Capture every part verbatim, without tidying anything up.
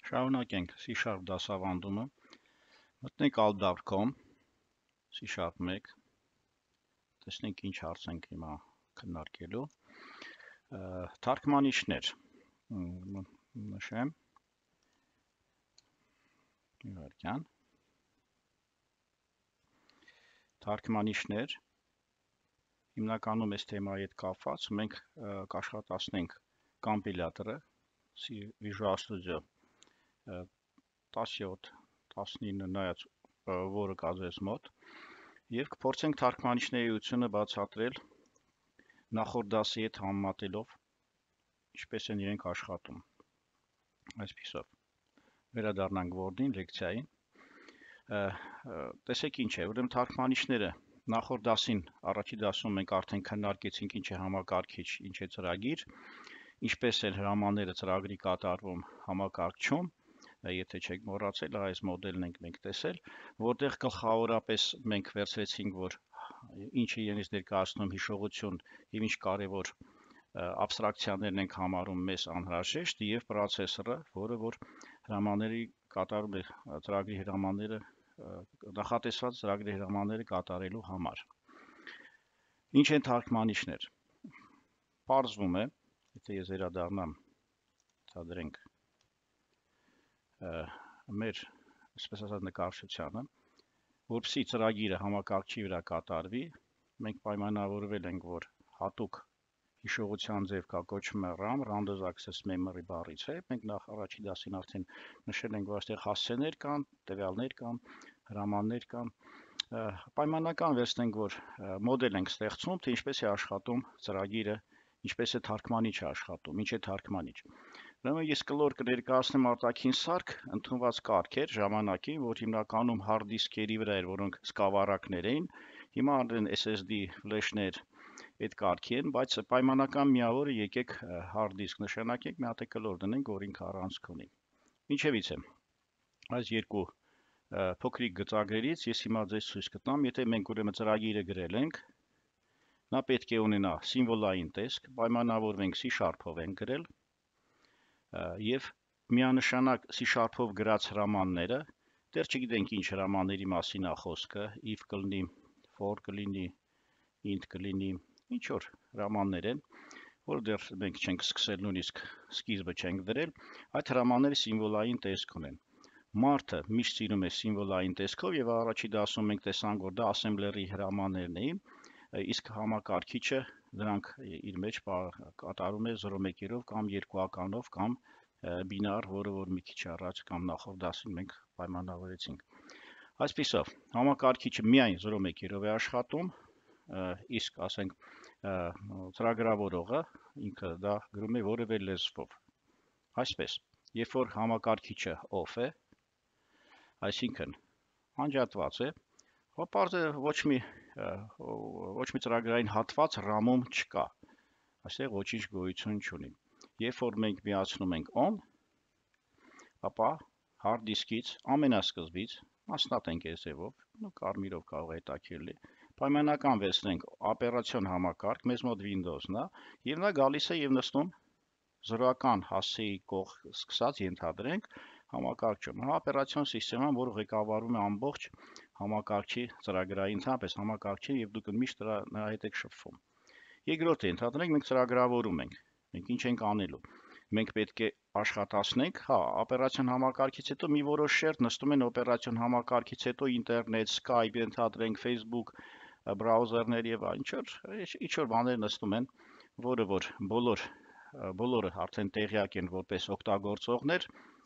Շարունակենք C# դասավանդումը, մտնենք aldar dot com, C# one, տեսնենք ինչ հարց ենք հիմա քննարկելու, թարգմանիչներ, նշեմ, իվարկյան, թարգմանիչներ, հիմնականում այս թեմայի հետ կապված, մենք կաշխատացնենք կամպիլյատորը, Visual Studio տասնյոթ տասնինը նայած, որը կա ձեզ մոտ, և կփորձենք թարգմանիչների էությունը բացատրել նախորդ դասի հետ համեմատելով, ինչպես են իրենք աշխատում։ Այսպիսով, վերադառնանք Word-ին, լեկցիային։ Տեսեք ինչ է, ուրեմն թարգմանիչները նախորդ դասին, առաջի դասում մենք արդեն քննարկեցինք ինչ է համակարգիչ, ինչ է ծրագիր, ինչպես են հրամանները ծրագրի կատարվում համակարգչում, եթե չեք մոռացել, այս մոդելն ենք մենք տեսել, որտեղ գլխավորապես մենք վերցրեցինք, որ ինչը իրենից ներկայացնում հիշողություն և ինչ կարևոր աբստրակցիաներն ենք համարում մեզ անհրաժեշտ և պրոցեսորը, որը որ հրամանների կատարում է ծրագրի հրամանները, նախատեսված ծրագրի հրամանները կատարելու համար։ Ինչ են թարգմանիչներ։ Պարզվում է, եթե ես վերադառնամ, ցուցադրենք մեր, այսպես ասած, նկարչությանը, որպեսզի ծրագիրը համակարգչի վրա կատարվի, մենք պայմանավորվել ենք, որ հատուկ հիշողության ձև կա, կոչվում է RAM, Random Access Memory բառից է, մենք նախ առաջի դասին արդեն նշել ենք, որ այստեղ հասցեներ կան, տվյալներ կան, հրամաններ կան, պայմանական վերցնենք, որ մոդել ենք ստեղծում, թե ինչպես է աշխատում ծրագիրը, ինչպես է թարգմանիչը աշխատում, ինչ է թարգմանիչ։ Ուրեմն ես կլոր կներկայացնեմ արտաքին սարք, ընդունված կարգ էր ժամանակին, որ հիմնականում hard disk-երի վրա էր, որոնք սկավառակներ էին, հիմա արդեն S S D ֆլեշներ այդ կարգի են, բայց պայմանական միավորը եկեք hard disk նշանակենք, մի հատ է կլոր դնենք, որ ինքը առանցք ունի։ Ինչևից է, այս երկու փոքրիկ գծագրերից ես հիմա ձեզ ցույց կտամ, եթե մենք ուրեմն ծրագիրը գրել ենք, նա պետք է ունենա սիմվոլային տեսք, պայմանավորվենք C#-ով ենք գրել և միանշանակ C#-ով գրած հրամանները, դեռ չգիտենք ինչ հրամանների մասին է խոսքը, if կլինի, for կլինի, int կլինի, ինչ որ հրամաններ են, որ դեռ մենք չենք սկսել, նույնիսկ սկիզբը չենք դրել, այդ հրամանները սիմվոլային տեսք ունեն։ Մարդը միշտ սիրում է սիմվոլային տեսքով և առաջի դասում մենք տեսանք, որ դա ասեմբլերի հրամաններն էին, իսկ համակարգիչը դրանք իր մեջ կատարում է զրո մեկերով կամ երկուականով կամ բինար, որը որ մի քիչ առաջ կամ նախորդ դասին մենք պայմանավորեցինք։ Այսպիսով, համակարգիչը միայն զրո մեկերով է աշխատում, իսկ ասենք ծրագրավորողը ինքը դա գրում է որևէ լեզվով։ Այսպես, երբ որ համակարգիչը off է, այսինքն անջատված է, պարզ է ոչ մի ոչ մի ծրագրային հատված RAM-ում չկա, այստեղ ոչինչ գոյություն չունի։ Երբ որ մենք միացնում ենք on, ապա hard disk-ից ամենասկզբից մասնատենք այս ձևով, կարմիրով կարող է հետաքրքիր, պայմանական վերցնենք օպերացիոն համակարգ, մեզ մոտ Windows-ն է, և նա գալիս է և նստում զրոական հասցեի կողք սկսած ենթադրենք համակարգչում։ Հա օպերացիոն սիստեման, որ ղեկավարում է ամբողջ համակարգչի ծրագրային ցանց, համակարգչին և դուք միշտ նրա հետ եք շփվում։ Երկրորդը ենթադրենք մենք ծրագրավորում ենք։ Մենք ինչ ենք անելու։ Մենք պետք է աշխատացնենք, հա, օպերացիոն համակարգից հետո մի որոշ շերտ նստում են օպերացիոն համակարգից հետո ինտերնետ, Skype, ենթադրենք Facebook, բրաուզերներ եւ ինչ որ ինչ որ բաներ նստում են, որը որ բոլոր բոլորը արդեն տեղյակ են որպես օգտագործողներ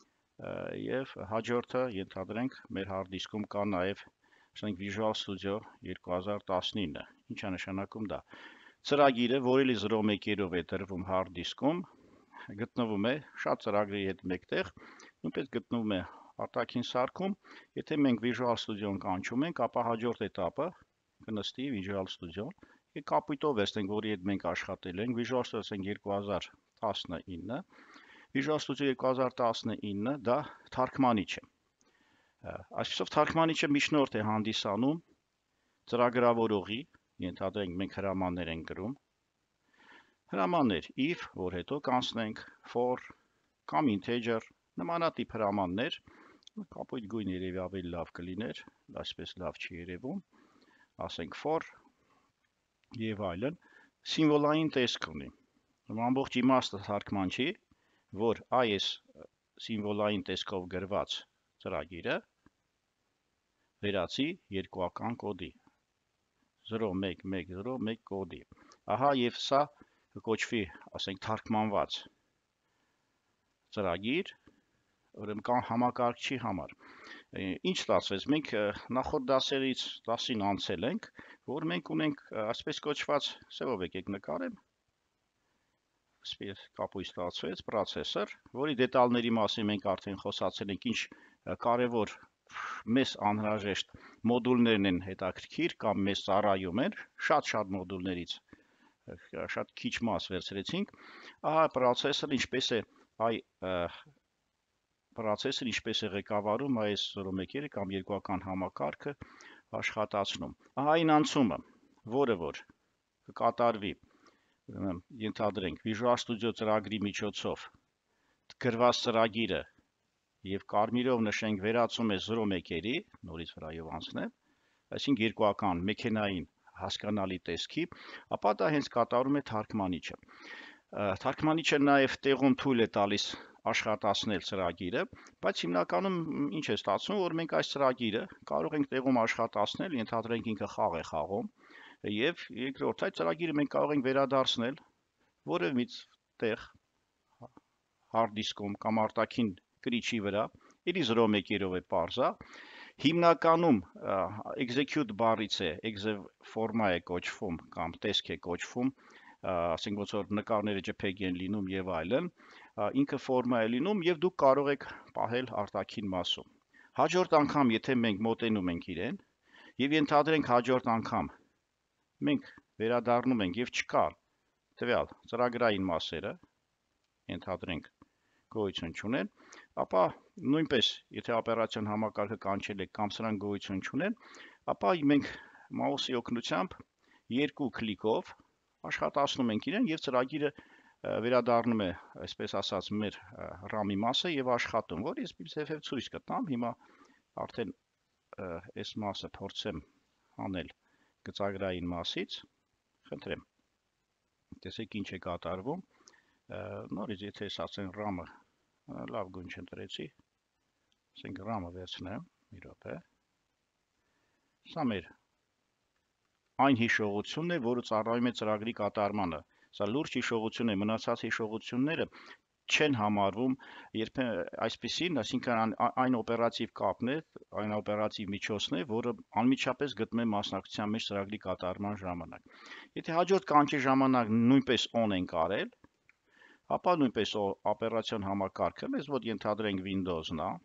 եւ հաջորդը ենթադրենք մեր hard disk-ում կա նաեւ ասենք Visual Studio two thousand nineteen, ինչա նշանակում դա։ Ծրագիրը, որը լի զրո մեկերով է դրվում hard disk-ում, գտնվում է շատ ծրագրերի հետ մեկտեղ, նույնպես գտնվում է արտաքին սարքում, եթե մենք Visual Studio-ն կանչում ենք, ապա հաջորդ этаպը կնստի Visual Studio-ն, եւ կապույտով վերցնենք, որի հետ մենք աշխատել ենք, Visual Studio two thousand nineteen, Visual Studio two thousand nineteen դա թարգմանիչ է։ Այսպիսով թարգմանիչը միջնորդ է հանդիսանում ծրագրավորողի, ենթադրենք մենք հրամաններ ենք գրում, հրամաններ if, որ հետո կանցնենք, for կամ integer, նմանատիպ հրամաններ, կապույտ գույն երևի ավելի լավ կլիներ, այսպես լավ չի երևում, ասենք for եւ այլն, սիմվոլային տեսք ունի։ Ամբողջ իմաստը թարգմանչի, որ այս սիմվոլային տեսքով գրված ծրագիրը վերածի երկուական կոդի զրո մեկ մեկ զրո մեկ կոդի։ Ահա եւ սա կոչվի, ասենք, թարգմանված ծրագիր, ուրեմն կան համակարգչի համար։ Ինչ ստացվեց, մենք նախորդ դասերից դասին անցել ենք, որ մենք ունենք այսպես կոչված, սևով եկեք նկարեմ, կապույտ ստացվեց, պրոցեսոր, որի դետալների մասին մենք արդեն խոսացել ենք, ինչ կարևոր մեզ անհրաժեշտ մոդուլներն են հետաքրքիր կամ մեզ ծառայում են, շատ-շատ մոդուլներից շատ քիչ մաս վերցրեցինք, ահա պրոցեսորը ինչպես է այ պրոցեսորը ինչպես է ղեկավարում այս զրո մեկ երեք կամ երկուական համակարգը աշխատացնում։ Ահա այն անցումը, որը որ կկատարվի, ենթադրենք Visual Studio ծրագրի միջոցով գրված ծրագիրը եւ կարմիրով նշենք վերածում է զրո մեկերի, նորից վրայով անցնեմ, այսինքն երկուական մեքենային հասկանալի տեսքի, ապա դա հենց կատարում է թարգմանիչը։ Թարգմանիչը նաև տեղում թույլ է տալիս աշխատացնել ծրագիրը, բայց հիմնականում ինչ է ստացվում, որ մենք այս ծրագիրը կարող ենք տեղում աշխատացնել, ենթադրենք ինքը խաղ է խաղում, եւ երկրորդ այդ ծրագիրը մենք կարող ենք վերադարձնել որևէ մի տեղ hard disk-ում կամ արտաքին կրիչի վրա, իրի զրո մեկ երով է parse-ա, հիմնականում execute բառից է, exe ֆորմա է կոչվում կամ տեսք է կոչվում, ասենք ոնց որ նկարները JPEG են լինում եւ այլն, ինքը ֆորմա է լինում եւ դուք կարող եք պահել արտաքին մասում։ Հաջորդ անգամ, եթե մենք մոտենում ենք իրեն եւ ենթադրենք հաջորդ անգամ մենք վերադառնում ենք եւ չկա տվյալ ծրագրային մասերը, ենթադրենք գոյություն չունեն, ապա նույնպես, եթե օպերացիոն համակարգը կանչել եք կամ սրանք գոյություն չունեն, ապա մենք մաուսի օգնությամբ երկու քլիկով աշխատացնում ենք իրեն եւ ծրագիրը վերադառնում է, այսպես ասած, մեր RAM-ի մասը եւ աշխատում, որ ես ձեւ ցույց կտամ, հիմա արդեն այս մասը փորձեմ անել գծագրային մասից, խնդրեմ, տեսեք ինչ է կատարվում, նորից եթե ասած են RAM-ը լավ գույն չընտրեցի, ասենք RAM-ը վերցնեմ, մի րոպե, սա մեր այն հիշողությունն է, որը ծառայում է ծրագրի կատարմանը, սա լուրջ հիշողություն է, մնացած հիշողությունները չեն համարվում երբեմն այսպեսին, այսինքն այն օպերատիվ կապն է, այն օպերատիվ միջոցն է, որը անմիջապես գտնում է մասնակցության մեջ ծրագրի կատարման ժամանակ։ Եթե հաջորդ կանչի ժամանակ նույնպես on ենք արել, ապա նույնպես օպերացիոն համակարգը, մեզ ոտ ենթադրենք Windows-ն է,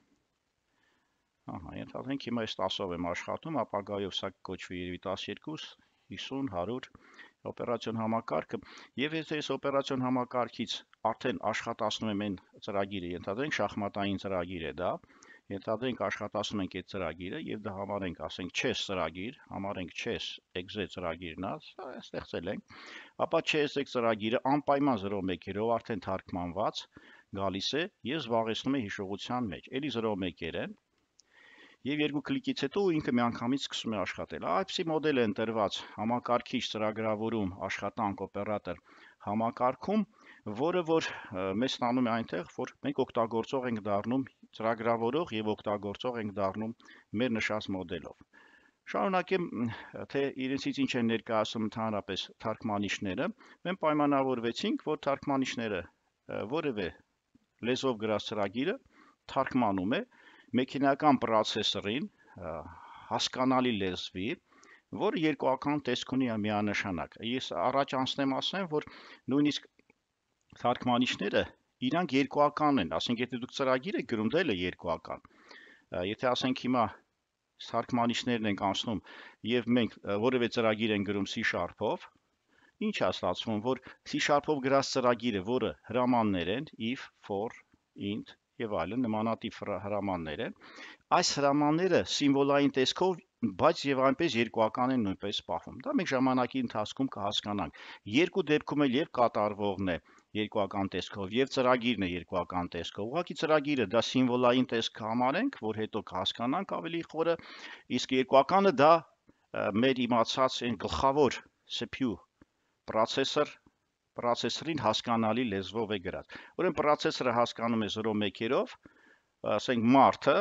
ահա, ենթադրենք հիմա այս տասով եմ աշխատում, ապագայով սա կոչվի երևի տասներկու, հիսուն, հարյուր օպերացիոն համակարգը, եւ եթե այս օպերացիոն համակարգից արդեն աշխատացնում եմ այն ծրագիրը, ենթադրենք շախմատային ծրագիր է դա, ենթադրենք աշխատացնում ենք այդ ծրագիրը եւ դա համարենք, ասենք chess ծրագիր, համարենք chess exe ծրագիրն է, ստեղծել ենք, ապա chess ծրագիրը անպայման զրո մեկ երով արդեն թարգմանված գալիս է եւ զբաղեցնում է հիշողության մեջ։ Էլի զրո մեկ երեն եւ երկու կլիկից հետո ինքը միանգամից սկսում է աշխատել։ Այսպիսի մոդել է ընտրված համակարգիչ ծրագրավորում աշխատանք օպերատոր համակարգում, որը որ մեզ ստանում է այնտեղ, որ մենք օգտագործող ենք դառնում ծրագրավորող եւ օգտագործող ենք դառնում մեր նշած մոդելով։ Շարունակեմ, թե իրենցից ինչ են ներկայացնում ընդհանրապես թարգմանիչները, մենք պայմանավորվեցինք, որ թարգմանիչները որևէ լեզվով գրած ծրագիրը թարգմանում է մեքենական պրոցեսորին հասկանալի լեզվի, որը երկուական տեսք ունի միանշանակ։ Ես առաջ անցնեմ ասեմ, որ նույնիսկ թարգմանիչները իրանք երկուական են, ասենք եթե դուք ծրագիր եք գրում, դա էլ է երկուական։ Եթե ասենք հիմա թարգմանիչներն ենք անցնում եւ մենք որևէ ծրագիր են գրում C Sharp-ով, ինչ է ստացվում, որ C Sharp-ով գրած ծրագիրը, որը հրամաններ են, if, for, int եւ այլն նմանատիպ հրամաններ են, այս հրամանները սիմվոլային տեսքով, բայց եւ այնպես երկուական են նույնպես պահվում։ Դա մենք ժամանակի ընթացքում կհասկանանք։ Երկու դեպքում էլ եւ կատարվողն է երկուական տեսքով եւ ծրագիրն է երկուական տեսքով։ Ուղղակի ծրագիրը դա սիմվոլային տեսք համարենք, որ հետո կհասկանանք ավելի խորը, իսկ երկուականը դա մեր իմացած այն գլխավոր C P U processor processor-ին հասկանալի լեզվով է գրած։ Ուրեմն processor-ը հասկանում է zero մեկ-երով, ասենք մարդը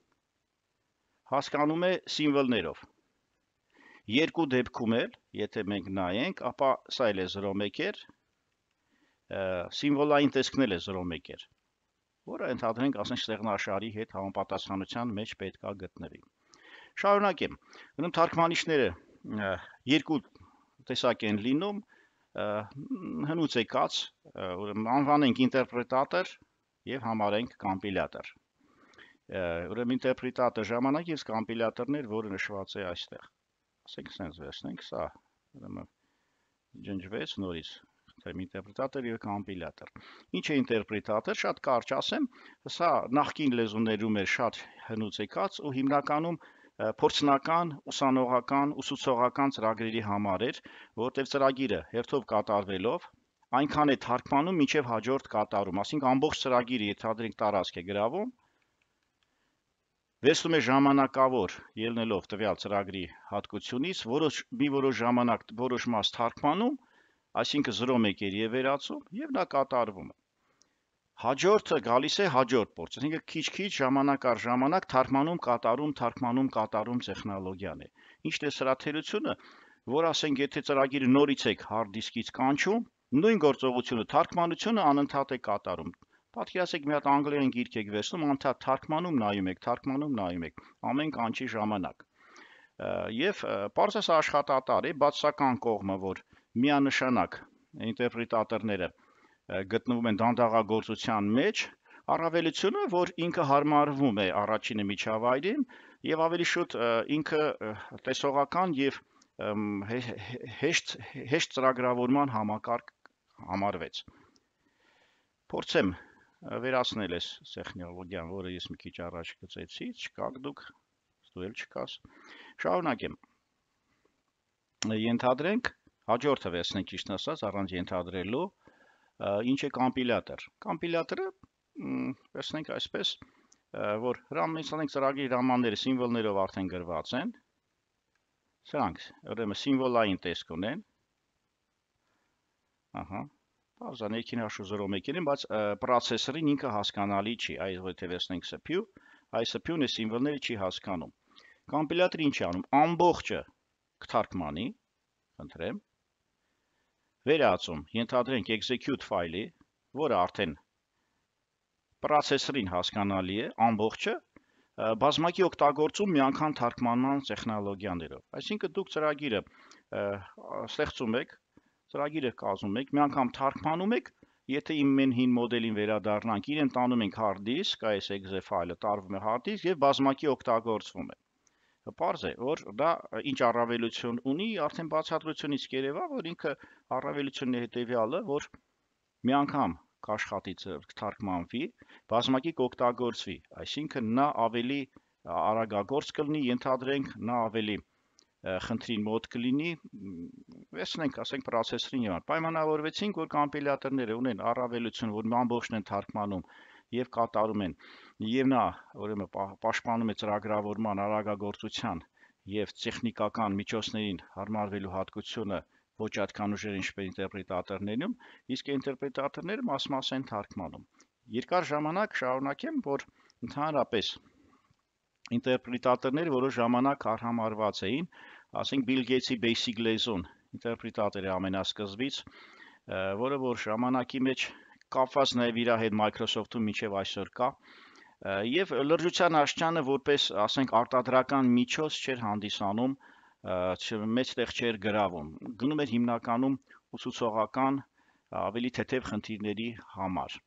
հասկանում է սիմվոլներով։ Երկու դեպքում էլ, եթե մենք նայենք, ապա սա էլ է zero մեկ-եր, սիմվոլային տեսքն էլ է zero մեկ-եր, որը ընդհանրենք, ասենք ստեղնաշարի հետ համապատասխանության մեջ պետք է գտնվի։ Շարունակեմ։ Ուրեմն թարգմանիչները երկու տեսակ են լինում, հնուց եկած, ուրեմն անվանենք ինտերպրետատոր եւ համարենք կոմպիլյատոր։ Ուրեմն ինտերպրետատոր ժամանակ եւ կոմպիլյատորներ, որը նշված է այստեղ։ Ասենք sense վերցնենք սա, ուրեմն ջնջվեց նորից, թե ինտերպրետատոր եւ կոմպիլյատոր։ Ինչ է ինտերպրետատոր, շատ կարճ ասեմ, սա նախկին լեզուներում էր շատ հնուց եկած ու հիմնականում փորձնական, ուսանողական, ուսուցողական ծրագրերի համար էր, որտեղ ծրագիրը հերթով կատարվելով այնքան է թարգմանում, մինչև հաջորդ կատարում, ասենք ամբողջ ծրագիրը ենթադրենք տարածք է գրավում, վերցնում է ժամանակավոր ելնելով տվյալ ծրագրի հատկությունից, որոշ մի որոշ ժամանակ որոշ մաս թարգմանում, այսինքն zero մեկ-եր եւ վերացում եւ նա կատարվում է։ Հաջորդը գալիս է հաջորդ փորձ, այսինքն քիչ-քիչ ժամանակ առ ժամանակ թարգմանում, կատարում, թարգմանում, կատարում տեխնոլոգիան է։ Ինչն է սրա թերությունը, որ ասենք եթե ծրագիրը նորից եք hard disk-ից կանչում, նույն գործողությունը թարգմանությունը անընդհատ է կատարում։ Պատկերացրեք մի հատ անգլերեն գիրք եք վերցնում, անընդհատ թարգմանում նայում եք, թարգմանում նայում եք, ամեն կանչի ժամանակ։ Եվ պարզես աշխատատար է, բացասական կողմը, որ միանշանակ ինտերպրետատորները գտնվում են դանդաղագործության մեջ, առավելությունը, որ ինքը հարմարվում է առաջինը միջավայրին եւ ավելի շուտ ինքը տեսողական եւ հեշտ հեշտ ծրագրավորման համակարգ համարվեց։ Փորձեմ վերացնել այս տեխնոլոգիան, որը ես մի քիչ առաջ գծեցի, չկաք դուք, դու էլ չկաս։ Շարունակեմ։ Ենթադրենք, հաջորդը վերցնենք ճիշտ ասած, առանց ենթադրելու, ինչ է կոմպիլյատոր։ Կոմպիլյատորը, վերցնենք այսպես, որ հրամանենք ծրագրի հրամանները սիմվոլներով արդեն գրված են, սրանք ուրեմն սիմվոլային տեսք ունեն, ահա, բարձր ներքին հաշվով zero մեկ-եր են, բայց processor-ին ինքը հասկանալի չի, այս եթե վերցնենք C P U, այս C P U-ն է սիմվոլները չի հասկանում։ Կոմպիլյատորը ինչ է անում, ամբողջը կթարգմանի, խնդրեմ, վերացում, ենթադրենք execute ֆայլի, որը արդեն processor-ին հասկանալի է, ամբողջը, բազմակի օգտագործում միանգամ թարգմանման տեխնոլոգիաներով։ Այսինքն դուք ծրագիրը ստեղծում եք, ծրագիրը կազմում եք, միանգամ թարգմանում եք, եթե իմ մեն հին մոդելին վերադառնանք, իրեն տանում ենք hard disk, այս exe ֆայլը տարվում է hard disk եւ բազմակի օգտագործվում է։ Պարզ է, որ դա ինչ առավելություն ունի, արդեն բացատրությունից կերևա, որ ինքը առավելությունն է հետեւյալը, որ մի անգամ կաշխատի թարգմանվի, բազմակի կօգտագործվի, այսինքն նա ավելի արագագործ կլինի, ենթադրենք նա ավելի խնդրին մոտ կլինի, վերցնենք, ասենք processor-ին եւ պայմանավորվեցինք, որ կոմպիլյատորները ունեն առավելություն, որ ամբողջն են թարգմանում եւ կատարում են, եւ նա ուրեմն պաշտպանում է ծրագրավորման արագագործության եւ տեխնիկական միջոցներին հարմարվելու հատկությունը ոչ այդքան ուժեղ ինչպես ինտերպրետատորներում, իսկ ինտերպրետատորները մաս-մաս են թարգմանում։ Երկար ժամանակ շարունակեմ, որ ընդհանրապես ինտերպրետատորները որոշ ժամանակ արհամարված էին, ասենք Bill Gates-ի Basic լեզուն, ինտերպրետատորը ամենասկզբից, որը որ ժամանակի մեջ կապված նաև իր հետ Microsoft-ում մինչև այսօր կա, եւ լրջության աշճանը որպես, ասենք, արտադրական միջոց չէր հանդիսանում, մեծ տեղ չէր գրավում, գնում էր հիմնականում ուսուցողական ավելի թեթև խնդիրների համար։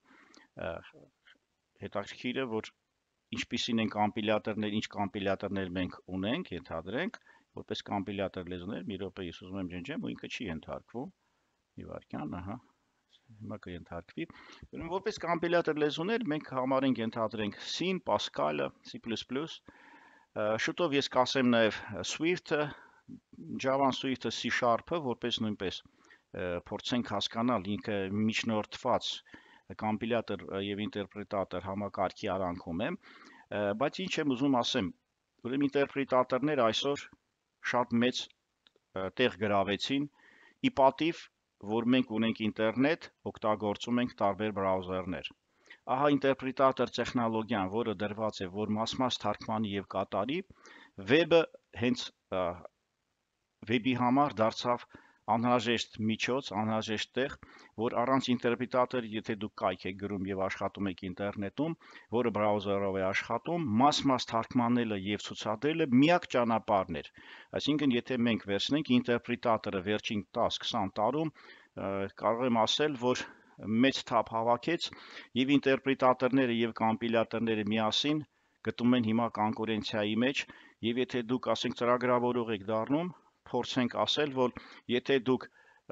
Հետաքրքիրը, որ ինչպիսին են կոմպիլյատորներ, ինչ կոմպիլյատորներ մենք ունենք, ենթադրենք, որպես կոմպիլյատոր լեզուներ, մի րոպե ես ուզում եմ ջնջեմ, ու ինքը չի ենթարկվում։ Մի վայրկյան, ահա, հիմա կենթարկվի։ Ուրեմն որպես կոմպիլյատոր լեզուներ մենք համարենք ենթադրենք C-ն, Pascal-ը, C plus plus, շուտով ես կասեմ նաև Swift-ը, Java-ն, Swift-ը, C Sharp-ը, որպես նույնպես փորձենք հասկանալ ինքը միջնորդված կոմպիլյատոր եւ ինտերպրետատոր համակարգի արանքում է, բայց ինչ եմ ուզում ասեմ, ուրեմն ինտերպրետատորները այսօր շատ մեծ տեղ գրավեցին, ի պատիվ, որ մենք ունենք ինտերնետ, օգտագործում ենք տարբեր բրաուզերներ։ Ահա ինտերպրետատոր տեխնոլոգիան, որը դրված է, որ մաս-մաս թարգմանի եւ կատարի, վեբը հենց վեբի համար դարձավ անհրաժեշտ միջոց, անհրաժեշտ տեղ, որ առանց ինտերպրետատոր, եթե դուք կայք եք գրում եւ աշխատում եք ինտերնետում, որը բրաուզերով է աշխատում, մաս-մաս թարգմանելը եւ ցուցադրելը միակ ճանապարհն էր։ Այսինքն, եթե մենք վերցնենք ինտերպրետատորը վերջին տասը քսան տարում, կարող եմ ասել, որ մեծ թափ հավաքեց եւ ինտերպրետատորները եւ կոմպիլյատորները միասին գտնում են հիմա կոնկուրենցիայի մեջ եւ եթե դուք ասենք ծրագրավորող եք դառնում, փորձենք ասել, որ եթե դուք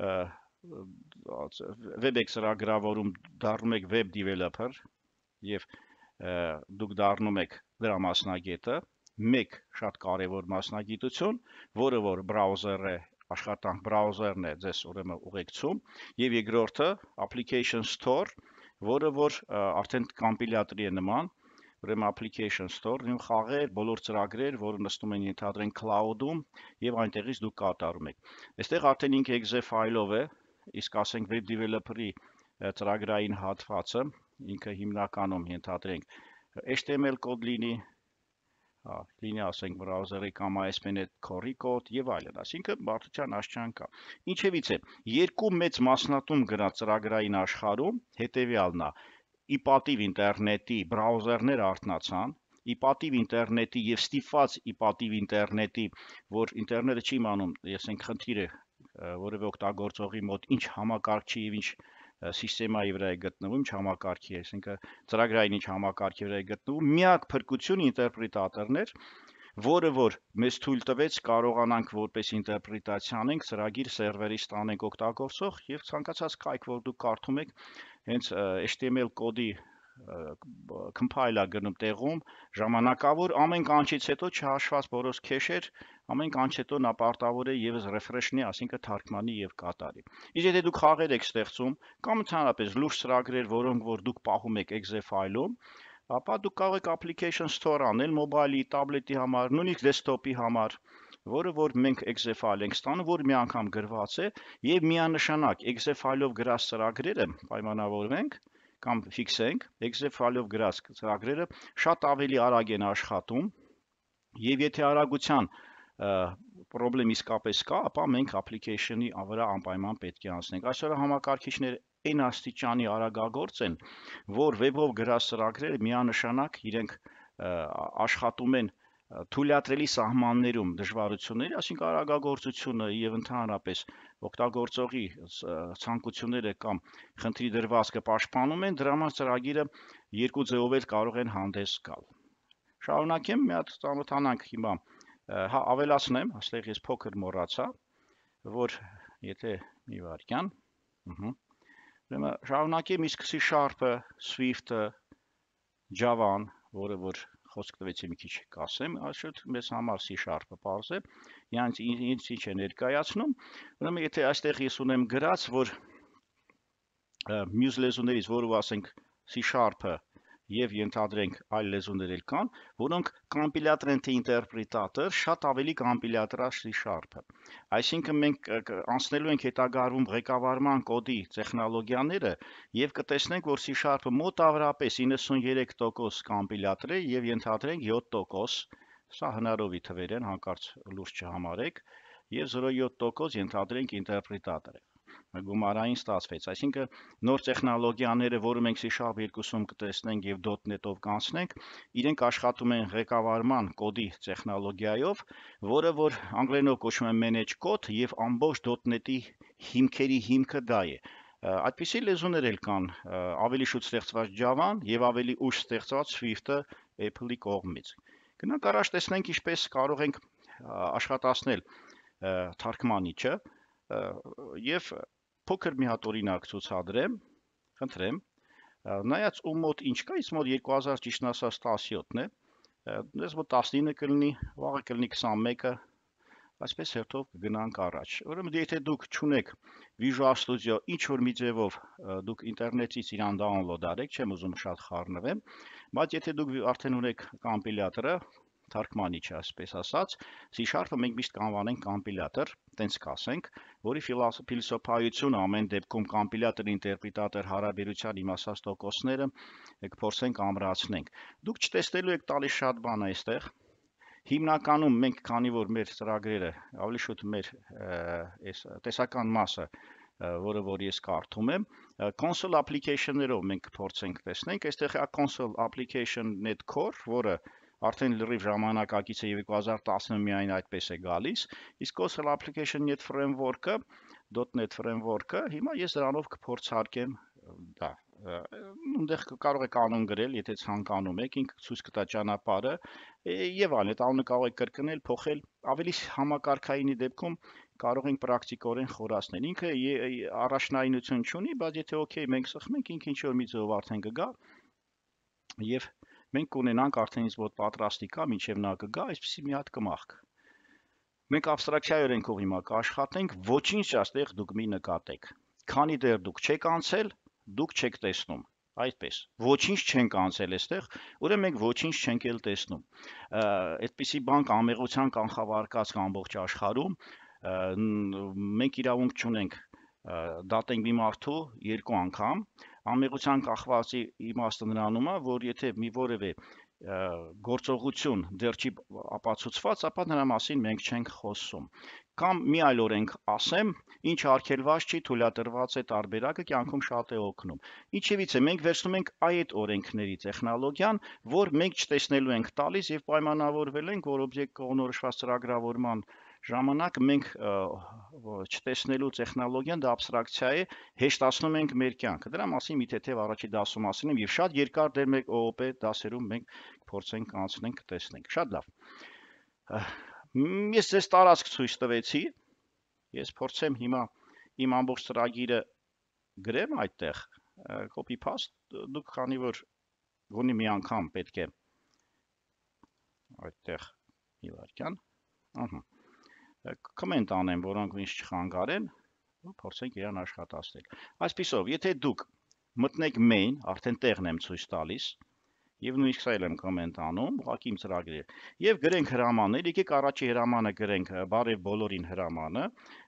web եք ծրագրավորում, դառնում եք web developer եւ դուք դառնում եք դրա մասնագետը, մեկ շատ կարևոր մասնագիտություն, որը որ բրաուզեր է, աշխատանք բրաուզերն է ձեզ ուրեմն ուղեկցում, եւ երկրորդը application store, որը որ արդեն կոմպիլյատորի է նման, ուրեմն application store, նույն խաղեր, բոլոր ծրագրեր, որը նստում են ենթադրենք cloud-ում եւ այնտեղից դուք կատարում եք։ Այստեղ արդեն ինքը exe ֆայլով է, իսկ ասենք web developer-ի ծրագրային հատվածը, ինքը հիմնականում ենթադրենք H T M L կոդ լինի, հա, լինի ասենք բրաուզերի կամ A S P dot net core կոդ եւ այլն, այսինքն բարդության աշխարհ կա։ Ինչևից է, երկու մեծ մասնատում գրած ծրագրային աշխարհում հետեւյալն է, ի պատիվ ինտերնետի բրաուզերներ արթնացան, ի պատիվ ինտերնետի եւ ստիպված ի պատիվ ինտերնետի, որ ինտերնետը չի իմանում, ասենք խնդիրը որևէ օգտագործողի մոտ ինչ համակարգչի եւ ինչ սիստեմայի վրա է գտնվում, ինչ համակարգի է, այսինքն ծրագրային ինչ համակարգի վրա է գտնվում, միակ փրկություն ինտերպրետատորներ, որը որ մեզ թույլ տվեց կարողանանք որպես ինտերպրետացիա անենք ծրագիր սերվերից ստանենք օգտագործող եւ ցանկացած կայք, որ դուք կարդում եք, հենց H T M L կոդի compiler գնում տեղում, ժամանակավոր ամեն կանչից հետո չհաշված որոշ քեշեր, ամեն կանչ հետո նա պարտավոր է եւս refresh-նի, ասինքն թարգմանի եւ կատարի։ Իսկ եթե դուք խաղեր եք ստեղծում, կամ ընդհանրապես լուրջ ծրագրեր, որոնք որ դուք պահում եք exe ֆայլում, ապա դուք կարող եք application store անել մոբայլի, տաբլետի համար, նույնիսկ դեսկտոպի համար, որը որ մենք exe ֆայլ ենք ստանում, որ մի անգամ գրված է եւ միանշանակ exe ֆայլով գրած ծրագրերը պայմանավորվենք կամ ֆիքսենք, exe ֆայլով գրած ծրագրերը շատ ավելի արագ են աշխատում եւ եթե արագության պրոբլեմ իսկապես կա, ապա մենք application-ի վրա անպայման պետք է անցնենք։ Այսօր համակարգիչները այն աստիճանի արագագործ են, որ web-ով գրած ծրագրերը միանշանակ իրենք աշխատում են թույլատրելի սահմաններում դժվարությունների, այսինքն արագագործությունը եւ ընդհանրապես օգտագործողի ցանկությունները կամ խնդրի դրվածքը պաշտպանում են, դրա համար ծրագիրը երկու ձևով էլ կարող են հանդես գալ։ Շարունակեմ, մի հատ ծանոթանանք հիմա, հա ավելացնեմ, այստեղ ես փոքր մոռացա, որ եթե մի վարքյան, ըհը, ուրեմն շարունակեմ, իսկ C Sharp-ը, Swift-ը, Java-ն, որը որ խոսք տվեցի մի քիչ կասեմ, այսօր մեզ համար C Sharp-ը պարզ է, յանց ինձ ինչ է ներկայացնում, ուրեմն եթե այստեղ ես ունեմ գրած, որ մյուս լեզուներից, որով ասենք C Sharp-ը եւ ենթադրենք այլ լեզուներ էլ կան, որոնք կոմպիլյատոր են թե ինտերպրետատոր, շատ ավելի կոմպիլյատոր է C Sharp-ը։ Այսինքն մենք անցնելու ենք հետագայում ղեկավարման կոդի տեխնոլոգիաները եւ կտեսնենք, որ C Sharp-ը մոտավորապես իննսուններեք տոկոս կոմպիլյատոր է եւ ենթադրենք յոթ տոկոս, սա հնարովի թվեր են, հանկարծ լուրջ չհամարեք, եւ զրո յոթ տոկոս ենթադրենք ինտերպրետատոր է։ Գումարային ստացվեց, այսինքն նոր տեխնոլոգիաները, որը մենք C Sharp երկուսում կտեսնենք եւ .NET-ով կանցնենք, իրենք աշխատում են ղեկավարման կոդի տեխնոլոգիայով, որը որ անգլերենով կոչվում է manage code եւ ամբողջ .NET-ի հիմքերի հիմքը դա է։ Այդպիսի լեզուներ էլ կան, ավելի շուտ ստեղծված Java-ն եւ ավելի ուշ ստեղծված Swift-ը Apple-ի կողմից։ Գնանք առաջ տեսնենք ինչպես կարող ենք աշխատացնել թարգմանիչը եւ փոքր մի հատ օրինակ ցուցադրեմ, խնդրեմ, նայած ում մոտ ինչ կա, իս մոտ երկու հազար ճիշտ ասած տասնյոթն է, դες մոտ տասնինը կլինի, վաղը կլինի քսանմեկը, Այսպես հերթով գնանք առաջ։ Ուրեմն եթե դուք չունեք Visual Studio ինչ որ մի ձևով դուք ինտերնետից իրան download արեք, չեմ ուզում շատ խառնվեմ, բայց եթե դուք արդեն ունեք կոմպիլյատորը, թարգմանիչը, այսպես ասած, C-Sharp-ը մենք միշտ կանվանենք կոմպիլյատոր, տենց կասենք, որի փիլիսոփայությունը ամեն դեպքում կոմպիլյատոր ինտերպրետատոր հարաբերության իմացած տոկոսները կփորձենք ամրացնենք։ Դուք չտեսնելու եք տալիս շատ բան այստեղ։ Հիմնականում մենք քանի որ մեր ծրագրերը ավելի շուտ մեր այս տեսական մասը, որը որ ես կարդում եմ, console application-ներով մենք փորձենք տեսնենք, այստեղ է console application.net core, որը արդեն լրիվ ժամանակակից է երկու հազար տասը միայն այդպես է գալիս, իսկ console application.net framework-ը, .net framework-ը, հիմա ես դրանով կփորձարկեմ դա Ունդեղ կարող եք անուն գրել, եթե ցանկանում եք, ինքը ցույց կտա ճանապարհը եւ այլն, այդ անունը կարող եք կրկնել, փոխել, ավելի համակարգայինի դեպքում կարող ենք պրակտիկորեն խորացնել։ Ինքը առաջնայինություն չունի, բայց եթե օքեյ մենք սխմենք, ինքը ինչ որ մի ձևով արդեն կգա եւ մենք կունենանք արդեն իսկ ոտ պատրաստի կա, մինչեւ նա կգա, այսպեսի մի հատ կմախք։ Մենք абստրակցիա օրենքով հիմա կաշխատենք, ոչինչ այստեղ դուք մի նկատեք։ Քանի դեռ դուք չեք անցել, դուք չեք տեսնում, այդպես, ոչինչ չենք անցել այստեղ, ուրեմն մենք ոչինչ չենք էլ տեսնում, այդպիսի բան ամեղության կանխավարկած ամբողջ աշխարհում, մենք իրավունք չունենք դատենք մի մարդու երկու անգամ, ամեղության կախվածի իմաստը նրանում է, որ եթե մի որևէ գործողություն դեռ չի ապացուցված, ապա նրա մասին մենք չենք խոսում։ Կամ մի այլ օրենք ասեմ, ինչ արգելված չի, թույլատրված է տարբերակը կյանքում շատ է օգնում։ Ինչևից է մենք վերցնում ենք այդ օրենքների տեխնոլոգիան, որ մենք չտեսնելու ենք տալիս եւ պայմանավորվել ենք, որ օբյեկտ կողմնորոշված ծրագրավորման ժամանակ մենք չտեսնելու տեխնոլոգիան դա абստրակցիա է, հեշտացնում ենք մեր կյանքը։ Դրա մասին մի թեթև առաջի դասում ասել եմ եւ շատ երկար դեր մեր O O P դասերում մենք փորձենք անցնենք, տեսնենք։ Շատ լավ։ Ես ձեզ տարածք ցույց տվեցի։ Ես փորձեմ հիմա իմ ամբողջ ծրագիրը գրեմ այդտեղ, copy paste, դուք քանի որ գոնի մի անգամ պետք է այդտեղ մի վարքյան, ահա, կոմենտ անեմ, որոնք ինչ չխանգարեն, ու փորձենք իրան աշխատացնել։ Այսպիսով, եթե դուք մտնեք main, արդեն տեղն եմ ցույց տալիս, եւ նույնիսկ սա եմ կոմենտ անում, ուղղակի իմ ծրագրերը։ Եվ գրենք հրամաններ, եկեք առաջի հրամանը գրենք, բարև բոլորին հրամանը,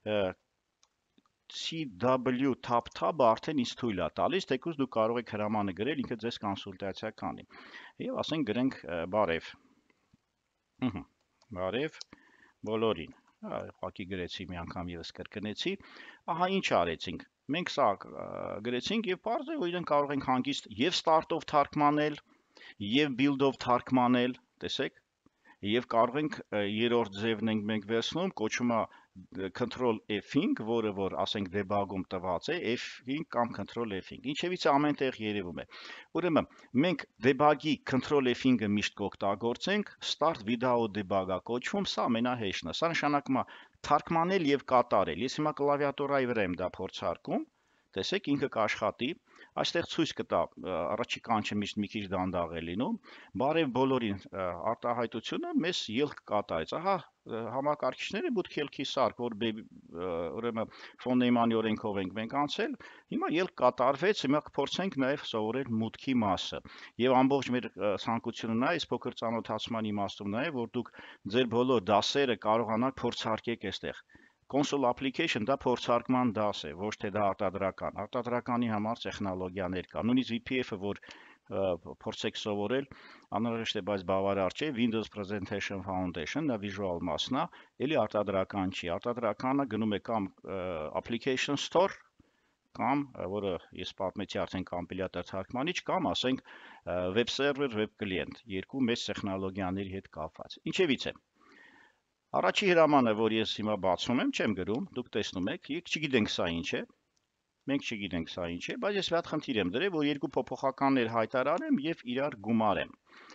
C W tab tab արդեն ինձ թույլ է տալիս, թեկուզ դուք կարող եք հրամանը գրել, ինքը ձեզ կոնսուլտացիա կանի։ Եվ ասենք գրենք բարև։ Ահա, բարև բոլորին։ Ուղղակի գրեցի մի անգամ եւս կրկնեցի։ Ահա ինչ արեցինք։ Մենք սա գրեցինք եւ բարձր է, որ իրեն կարող ենք հանգիստ եւ start-ով թարգմանել, եւ build-ով թարգմանել, տեսեք, եւ կարող ենք երրորդ ձևն ենք մենք վերցնում, կոչվում է control F cinque, որը որ ասենք debug-ում տված է, F cinque կամ control F cinque։ Ինչևից է ամենտեղ երևում է։ Ուրեմն մենք debug-ի control F cinque-ը միշտ կօգտագործենք, start without debug-ը կոչվում, սա ամենահեշտն է։ Սա նշանակում է թարգմանել եւ կատարել։ Ես հիմա կլավիատուրայի վրա եմ դա փորձարկում, տեսեք ինքը կաշխատի։ Այստեղ ցույց կտա առաջի կանչը միշտ մի քիչ դանդաղ է լինում, բարև բոլորին արտահայտությունը մեզ ելք կատարեց, ահա համակարգիչները մուտք ելքի սարք, որ ուրեմն ֆոն Նեյմանի օրենքով ենք մենք անցել, հիմա ելք կատարվեց, հիմա կփորձենք նաև սովորել մուտքի մասը, եւ ամբողջ մեր ցանկությունը նա է, փոքր ծանոթացման իմաստում նա է, որ դուք ձեր բոլոր դասերը կարողանաք փորձարկեք այստեղ։ Console application դա փորձարկման դաս է, ոչ թե դա արտադրական։ Արտադրականի համար տեխնոլոգիաներ կա։ Նույնիսկ V P F-ը, որ փորձեք սովորել, անհրաժեշտ է, բայց բավարար չէ, Windows Presentation Foundation, դա visual մասն է, էլի արտադրական չի։ Արտադրականը գնում է կամ application store, կամ որը ես պատմեցի արդեն կոմպիլյատոր թարգմանիչ, կամ ասենք web server, web client, երկու մեծ տեխնոլոգիաների հետ կապված։ Ինչևից է։ Առաջի հրամանը, որ ես հիմա բացում եմ, չեմ գրում, դուք տեսնում եք, ես չգիտենք սա ինչ է, մենք չգիտենք սա ինչ է, բայց ես մի հատ խնդիր եմ դրել, որ երկու փոփոխականներ հայտարարեմ եւ իրար գումարեմ։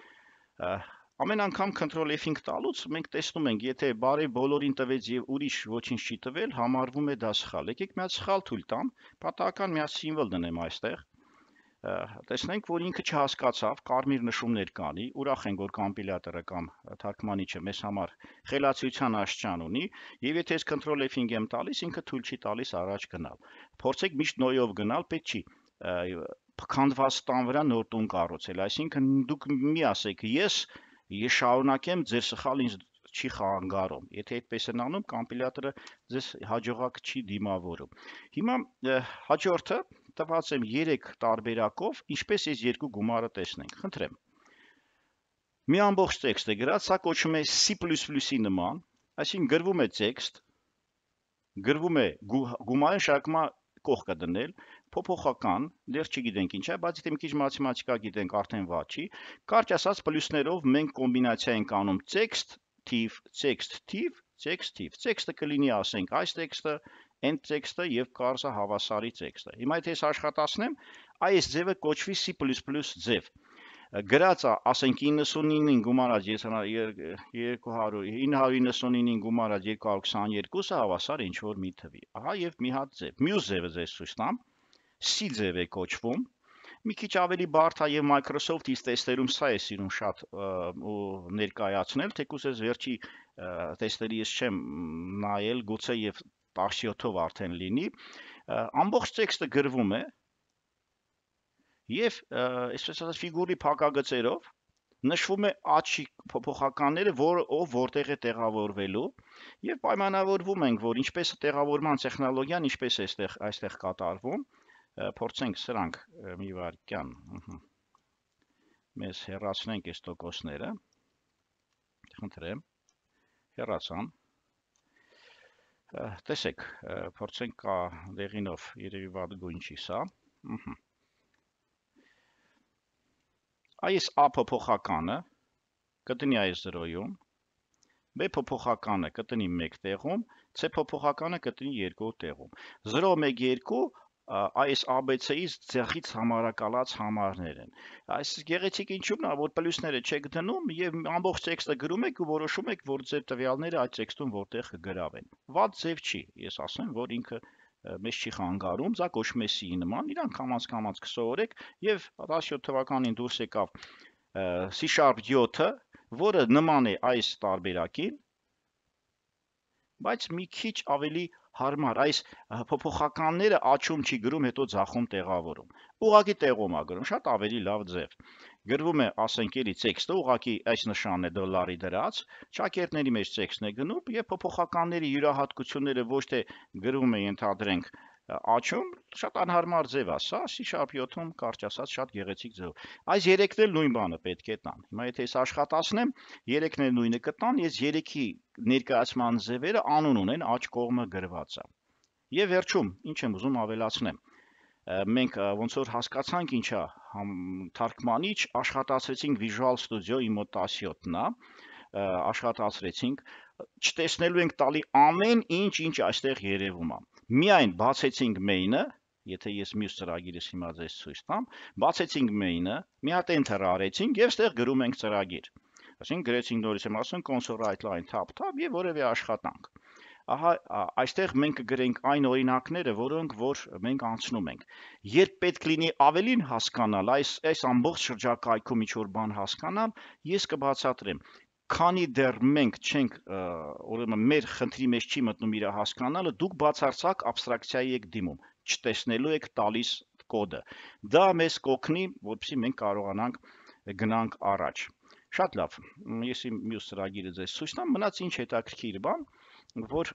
Ամեն անգամ control F cinque տալուց մենք տեսնում ենք, եթե բարև բոլորին տվեց եւ ուրիշ ոչինչ չի տվել, համարվում է դա սխալ։ Եկեք մի հատ սխալ թույլ տամ, պատահական մի հատ սիմվոլ դնեմ այստեղ, տեսնենք, որ ինքը չհասկացավ, կարմիր նշումներ կանի, ուրախ ենք, որ կոմպիլյատորը կամ թարգմանիչը մեզ համար խելացիության աշճան ունի, եւ եթե ես control F-ին եմ տալիս, ինքը թույլ չի տալիս առաջ գնալ։ Փորձեք միշտ նոյով գնալ, պետք չի քանդված տան վրա նոր տուն կառուցել, այսինքն դուք մի ասեք, ես ես շարունակեմ, ձեր սխալ ինձ չի խանգարում։ Եթե այդպես են անում, կոմպիլյատորը ձեզ հաջողակ չի դիմավորում։ Հիմա հաջորդը տված եմ երեք տարբերակով, ինչպես այս երկու գումարը տեսնենք։ Խնդրեմ։ Մի ամբողջ տեքստ է գրած, սա կոչվում է C++-ի նման, այսինքն գրվում է տեքստ, գրվում է գումարը շարքումա կողքը դնել, փոփոխական, դեռ չգիտենք ինչ է, բայց եթե մի քիչ մաթեմատիկա գիտենք, արդեն վատ չի։ Կարճ ասած, պլյուսներով մենք կոմբինացիա ենք անում text, tiv, text, tiv, text, tiv։ Տեքստը կլինի, ասենք, այս տեքստը, այն տեքստը եւ կարծա հավասարի տեքստը։ Հիմա եթե ես աշխատացնեմ, այս ձևը կոչվի C++ ձև։ Գրածը, ասենք իննսունինին գումարած երկու հարյուր ինը հարյուր իննսունինին գումարած երկու հարյուր քսաներկուսը հավասար ինչ որ մի թվի։ Ահա եւ մի հատ ձև։ Մյուս ձևը ձեզ ցույց տամ։ C ձև է կոչվում։ Մի քիչ ավելի բարդ է եւ Microsoft-ից տեստերում սա է սիրում շատ ու ներկայացնել, թեկուզ ես վերջի տեստերի ես չեմ նայել, գուցե եւ տասնյոթով արդեն լինի։ Ամբողջ տեքստը գրվում է եւ այսպես ասած ֆիգուրի փակագծերով նշվում է աչքի փոփոխականները, որը ով որտեղ է տեղավորվելու եւ պայմանավորվում ենք, որ ինչպես տեղավորման տեխնոլոգիան ինչպես է այստեղ այստեղ կատարվում, փորձենք սրանք մի վարքյան, մեզ հեռացնենք այս տոկոսները, խնդրեմ, հեռացան, տեսեք, փորձենք կա դեղինով երևի վատ գույն չի սա, այս A փոփոխականը կտնի այս զրոյում, B փոփոխականը կտնի մեկ տեղում, C փոփոխականը կտնի երկու տեղում։ զրո մեկ երկու այս A B C-ից ձեղից համարակալած համարներ են։ Այս գեղեցիկ ինչու՞մն է, որ պլյուսները չեք դնում եւ ամբողջ տեքստը գրում եք ու որոշում եք, որ ձեր տվյալները այդ տեքստում որտեղ կգրավեն։ Վատ ձև չի, ես ասեմ, որ ինքը մեզ չի խանգարում, դա կոչվում է C-ի նման, իրան կամաց-կամաց կսովորեք եւ տասնյոթ թվականին դուրս եկավ C# յոթը, որը նման է այս տարբերակին, բայց մի քիչ ավելի հարմար, այս փոփոխականները աչում չի գրում, հետո ձախում տեղավորում։ Ուղղակի տեղում է գրում, շատ ավելի լավ ձև։ Գրվում է, ասենք, էլի տեքստը, ուղղակի այս նշանն է դոլարի դրած, ճակերտների մեջ տեքստն է գնում եւ փոփոխականների յուրահատկությունները ոչ թե գրվում է, ենթադրենք, աչում, շատ անհարմար ձև է, սա C# յոթում կարճ ասած շատ գեղեցիկ ձև։ Այս երեքն էլ նույն բանը պետք է տան։ Հիմա եթե ես աշխատացնեմ, երեքն էլ նույնը կտան, ես երեքի ներկայացման ձևերը անուն ունեն, աջ կողմը գրված է։ Եվ վերջում, ինչ եմ ուզում ավելացնեմ։ Մենք ոնց որ հասկացանք ինչա թարգմանիչ, աշխատացրեցինք Visual Studio իմ մոտ տասնյոթն է, աշխատացրեցինք, չտեսնելու ենք տալի ամեն ինչ, ինչ այստեղ երևում է։ Միայն բացեցինք main-ը, եթե ես մյուս ծրագիրս հիմա ձեզ ցույց տամ, բացեցինք main-ը, մի հատ enter արեցինք եւ ստեղ գրում ենք ծրագիր։ Այսինքն գրեցինք նորից եմ ասում console write line tab tab եւ որևէ աշխատանք։ Ահա այստեղ մենք կգրենք այն օրինակները, որոնք որ մենք անցնում ենք։ Երբ պետք լինի ավելին հասկանալ, այս այս ամբողջ շրջակայքում ինչ որ բան հասկանալ, ես կբացատրեմ։ Քանի դեռ մենք չենք, ուրեմն մեր խնդրի մեջ չի մտնում իր հասկանալը, դուք բացարձակ абստրակցիայի եք դիմում, չտեսնելու եք տալիս կոդը։ Դա մեզ կօգնի, որպեսզի մենք կարողանանք գնանք առաջ։ Շատ լավ։ Ես իմ մյուս ծրագիրը ձեզ ցույց տամ, մնաց ինչ հետաքրքիր բան, որ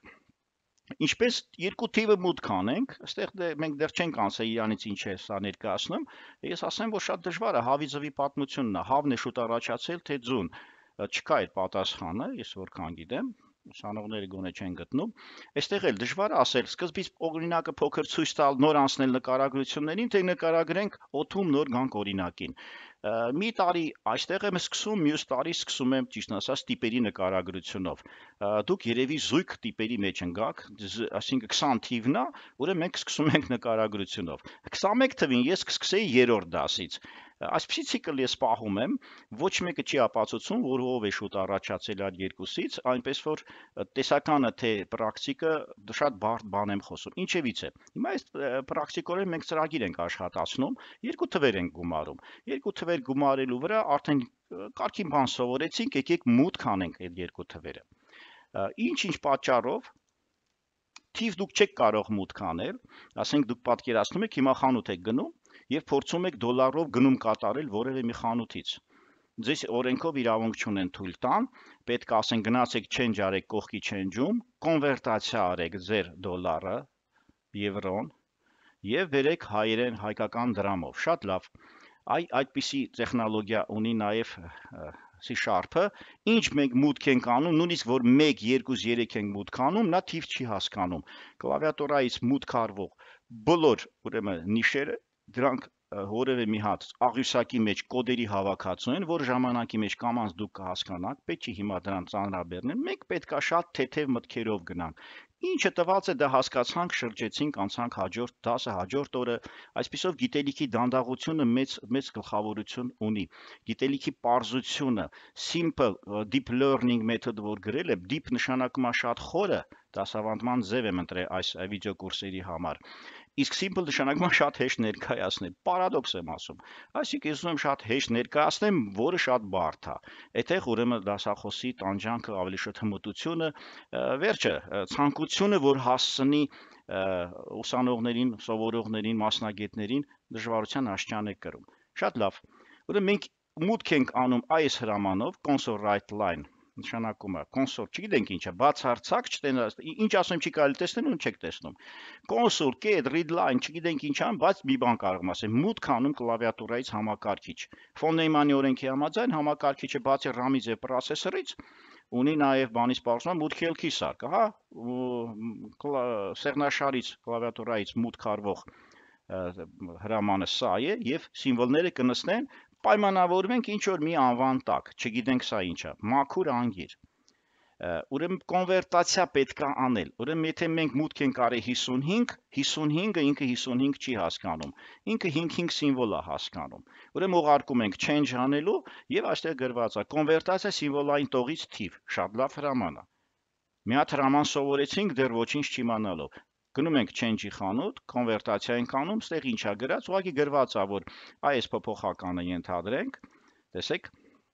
ինչպես երկու թիվը մուտք անենք, այստեղ դե մենք դեռ չենք անցել իրանից ինչ է սա ներկայացնում, ես ասեմ, որ շատ դժվար է, հավի ձվի պատմությունն է, հավն է շուտ առաջացել, թե ձուն, չկա այդ պատասխանը, ես որքան գիտեմ, ուսանողները գոնե չեն գտնում, այստեղ էլ դժվար է ասել, սկզբից օրինակը փոքր ցույց տալ, նոր անցնել նկարագրություններին, թե նկարագրենք օդում նոր գանք օրինակին։ Մի տարի այստեղ եմ սկսում, մյուս տարի սկսում եմ ճիշտ ասած տիպերի նկարագրությունով։ Դուք երևի զույգ տիպերի մեջ ընկաք, այսինքն քսան թիվն է, ուրեմն մենք սկսում ենք նկարագրությունով։ քսանմեկ թվին ես կսկսեի երրորդ դասից։ Այսպիսի ցիկլ ես պահում եմ, ոչ մեկը չի ապացուցում, որ ով է շուտ առաջացել այդ երկուսից, այնպես որ տեսականը թե պրակտիկը շատ բարդ բան եմ խոսում։ Ինչևից է։ Հիմա այս պրակտիկորեն մենք ծրագիր ենք աշխատացնում, երկու թվեր ենք գումարում։ Երկու թվեր գումարելու վրա արդեն կարգին բան սովորեցինք, եկեք մուտք անենք այդ երկու թվերը։ Ինչ-ինչ պատճառով թիվ դուք չեք կարող մուտք անել, ասենք դուք պատկերացնում եք հիմա խանութ եք գնում եւ փորձում եք դոլարով գնում կատարել որևէ մի խանութից։ Ձեզ օրենքով իրավունք չունեն թույլ տան, պետք է ասեն գնացեք change արեք կողքի change-ում, կոնվերտացիա արեք ձեր դոլարը եվրոն եւ վերեք հայերեն հայկական դրամով։ Շատ լավ։ Այ այդպիսի տեխնոլոգիա ունի նաեւ C-Sharp-ը, ինչ մենք մուտք ենք անում, նույնիսկ որ մեկ, երկու, երեք ենք մուտք անում, նա թիվ չի հասկանում։ Կլավիատուրայից մուտք արվող բոլոր, ուրեմն նիշերը, դրանք որևէ մի հատ աղյուսակի մեջ կոդերի հավաքածու են, որ ժամանակի մեջ կամանց դուք կհասկանաք, պետք չի հիմա դրան ծանրաբեռնել, մենք պետքա շատ թեթև մտքերով գնանք։ Ինչը տված է դա հասկացանք, շրջեցինք, անցանք հաջորդ դասը, հաջորդ օրը, այսպիսով գիտելիքի դանդաղությունը մեծ մեծ գլխավորություն ունի։ Գիտելիքի պարզությունը, simple deep learning method որ գրել եմ, deep նշանակում է շատ խորը, դասավանդման ձև եմ ընտրել այս վիդեոկուրսերի համար։ Իսկ simple նշանակում է շատ հեշտ ներկայացնել, պարադոքս եմ ասում։ Այսինքն ես ուզում եմ շատ հեշտ ներկայացնեմ, որը շատ բարդ է։ Այդտեղ ուրեմն դասախոսի տանջանքը ավելի շատ հմտությունը, վերջը ցանկությունը, որ հասցնի ուսանողներին, սովորողներին, մասնագետներին դժվարության աշճան է կրում։ Շատ լավ։ Ուրեմն մենք մուտք ենք անում այս հրամանով console write line նշանակում է console, չգիտենք ինչա, բացարձակ չտենաս, ինչ ասեմ չի կարելի տեսնել, ու չեք տեսնում։ Console, get, read line, չգիտենք ինչա, բայց մի բան կարող եմ ասել, մուտք անում կլավիատուրայից համակարգիչ։ Ֆոն Նեյմանի օրենքի համաձայն համակարգիչը բացի RAM-ից եւ processor-ից ունի նաեւ բանից պարզվում է մուտքի ելքի սարք, հա, սեղնաշարից կլավիատուրայից մուտք արվող հրամանը սա է եւ սիմվոլները կնստեն պայմանավորվում ենք ինչ որ մի անվան տակ, չգիտենք սա ինչ է, մաքուր անգիր։ Ուրեմն կոնվերտացիա պետք է անել։ Ուրեմն եթե մենք մուտք ենք արել հիսունհինգ, հիսունհինգը ինքը հիսունհինգ չի հասկանում։ Ինքը հինգ-հինգ սիմվոլ է հասկանում։ Ուրեմն ուղարկում ենք change անելու եւ այստեղ գրված է կոնվերտացիա սիմվոլային տողից թիվ։ Շատ լավ հրաման է։ Մի հատ հրաման սովորեցինք դեռ ոչինչ չիմանալով։ Գնում ենք change-ի խանութ, կոնվերտացիա ենք անում, ստեղ ինչա գրած, ուղղակի գրված է, որ այս փոփոխականը ենթադրենք, տեսեք,